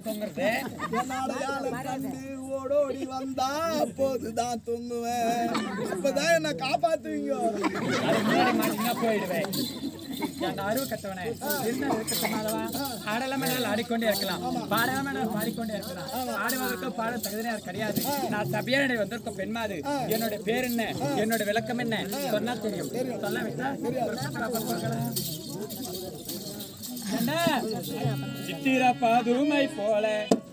தொங்குறது என்னோட யாழை கண்டு ஓடோடி வந்தா அப்போதுதான் தொங்குவேன். அப்பதான் என்ன காப்பாத்துவீங்க. முன்னாடி மாட்டினா போயிடுவேன். அறிவு கட்டவனே ஆடலாம ஆடிக்கொண்டே இருக்கலாம், பாடாம பாடிக்கொண்டே இருக்கலாம். ஆடுவதற்கு பாட தகுதியார் கிடையாது. நான் சபையானே வந்திருக்க பெண்மாது. என்னோட பேர் என்ன, என்னோட விளக்கம் என்ன சொன்னா தெரியும். சொல்ல விட்டா என்ன சித்திர பாதுமை போல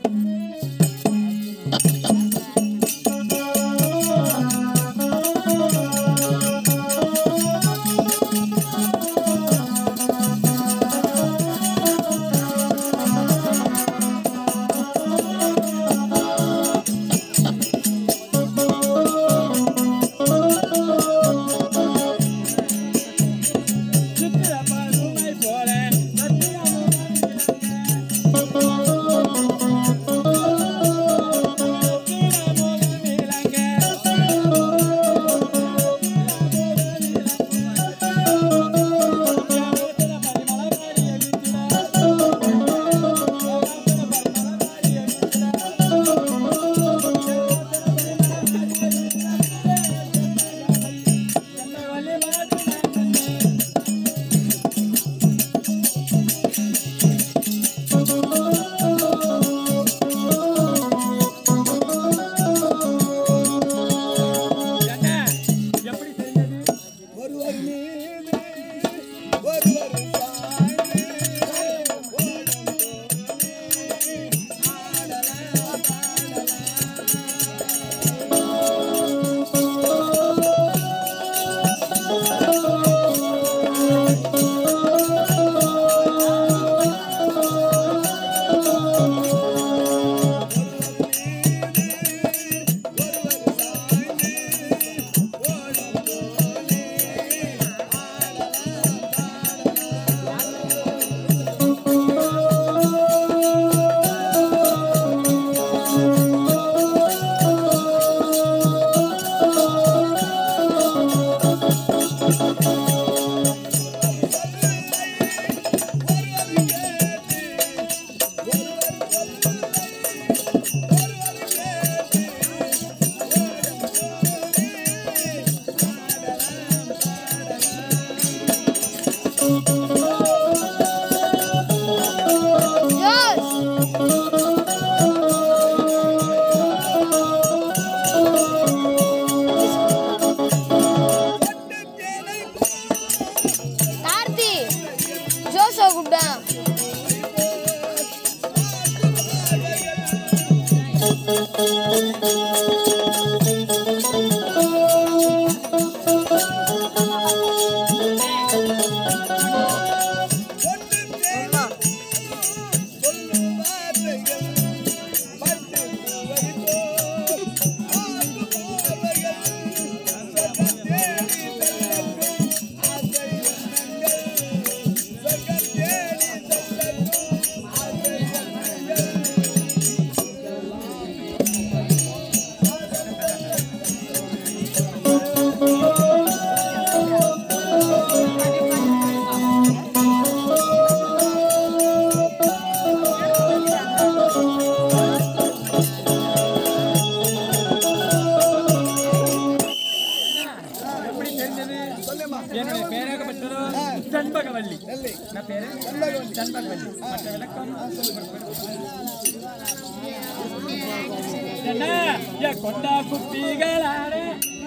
கொண்டா குப்பிகளாரே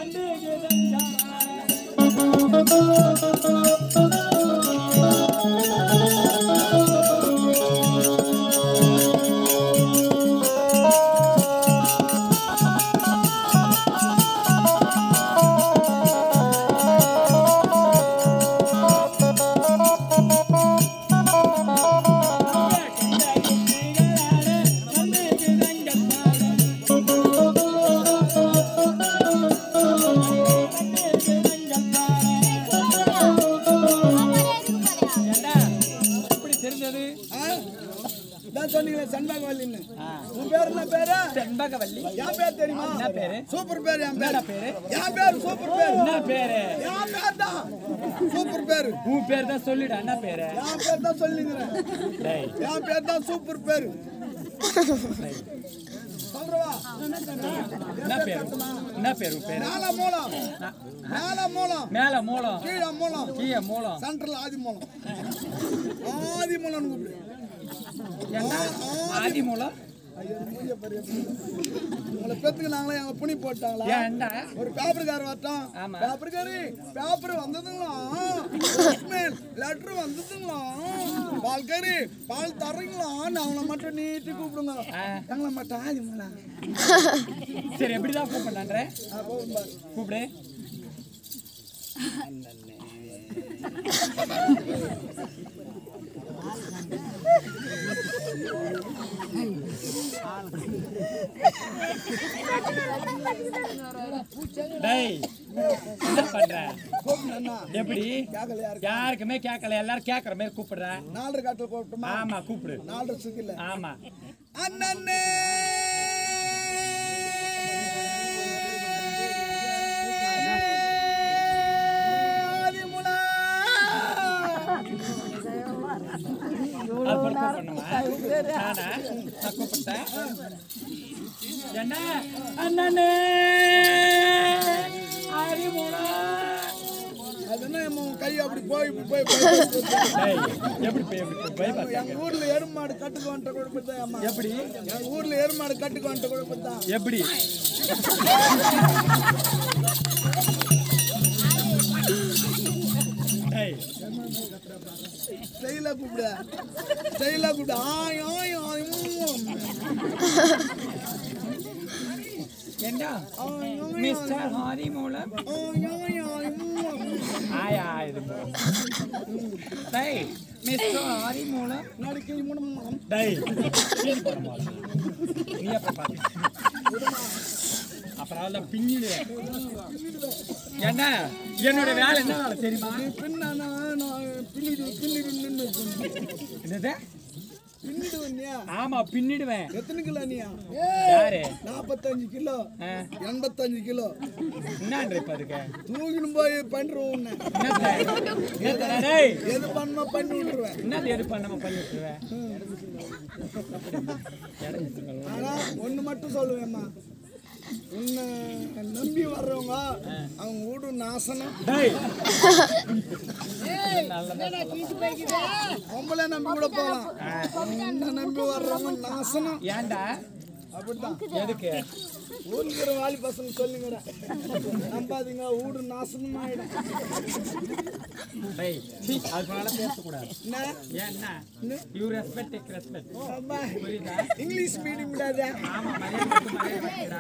சூப்பர் பேர் என் பேர் என் பேர் சூப்பர் பேர் என்ன பேரு என் பேர் தான் சூப்பர் பேர் உன் பேர் தான் சொல்லிடு என்ன பேரு என் பேர் தான் சொல்லுங்கறேன் டேய் என் பேர் தான் சூப்பர் பேர் சொல்றவா என்ன பேரு என்ன பேரு பேரு மேல மூலம் மேல மூலம் மேல மூலம் கீழ மூலம் கீழே மூலம் சென்ட்ரல் ஆதி மூலம் ஆதி மூலம் கூப்பிடு என்ன ஆதி மூலம் ஐயோ மூஞ்ச பாரு உங்களை பெத்துக்குனாங்களா எங்க புனி போட்டாங்களா ஏன்டா ஒரு பேப்பர்கார வரட்டும் ஆமா. பேப்பர்காரி பேப்பர் வந்ததுங்களா லெட்டர் வந்ததுங்களா பால்காரி பால் தர்றீங்களான்னு அவங்கள மட்டும் நீட்டு கூப்பிடுங்க எங்களை மட்டும் ஆதி மூலம் சரி எப்படிதான் கூப்பிடுற கூப்பிடு டேய் என்ன பண்ற எப்படி யாருக்குமே கேட்கல எல்லாரும் கேட்கற மாதிரி கூப்பிடுற 4 காட்டுல கூப்பிட்டுமா ஆமா கூப்பிடு 4 சுக்கில ஆமா அண்ணனே என்ன அண்ணனே கை அப்படி போய் போய் எப்படி எங்க ஊர்ல எருமாடு கட்டுக்கு வந்துட்ட குழப்பத்தான் எப்படி எங்க ஊர்ல எருமாடு கட்டுக்கு வந்துட்ட குழப்பத்தான் எப்படி ஸ்டைலா கூப்பிடு ஸ்டைலா கூப்பிடு ஆய் ஆய் ஆய் என்ன மிஸ்டர் ஹாரி மூலம் ஆயா இது டேய் மிஸ்டர் ஹாரி மூலம் நாளைக்கு மூலம் டேய் நீ அப்ப பாத்து அப்புறம் அதெல்லாம் பின்னிடு என்ன என்னோட வேலை என்ன வேலை தெரியுமா பின்னா பின்னிடு பின்னிடு நின்று என்னது பின்னிடுவா ஆமா பின்னிடுவேன் எத்தனை கிலோ நீயா யாரு 45 கிலோ 85 கிலோ என்னன்ற இப்ப அதுக்கு தூக்கின்னு போய் பண்றோம் எது பண்ண பண்ணி விட்டுருவேன் என்ன எது பண்ணாம பண்ணி விட்டுருவேன் ஆனா ஒண்ணு மட்டும் சொல்லுவேம்மா உன்னை நம்பி வர்றவங்க அவங்க வீடு நாசனம் பொம்பளை நம்பி கூட போகலாம் உன்னை நம்பி வர்றவங்க நாசனம் ஏன்டா அப்படிதான் எதுக்கு ஊருங்கிற வாலி பசங்க சொல்லுங்கிறேன் நம்பாதீங்க வீடு நாசனம் ஆயிடும் பேசக்கூடாது இங்கிலீஷ் மீடியம் விடாத ஆமா